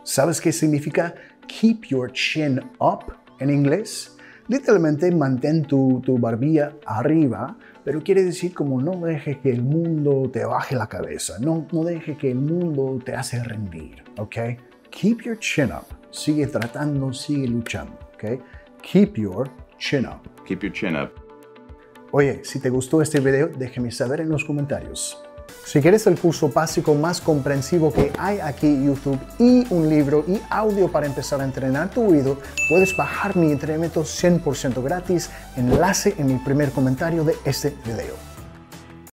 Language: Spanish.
¿Sabes qué significa keep your chin up en inglés? Literalmente mantén tu barbilla arriba, pero quiere decir como no deje que el mundo te baje la cabeza, no deje que el mundo te hace rendir, ¿ok? Keep your chin up. Sigue tratando, sigue luchando, ¿ok? Keep your chin up. Keep your chin up. Oye, si te gustó este video, déjame saber en los comentarios. Si quieres el curso básico más comprensivo que hay aquí en YouTube y un libro y audio para empezar a entrenar tu oído, puedes bajar mi entrenamiento 100% gratis. Enlace en el primer comentario de este video.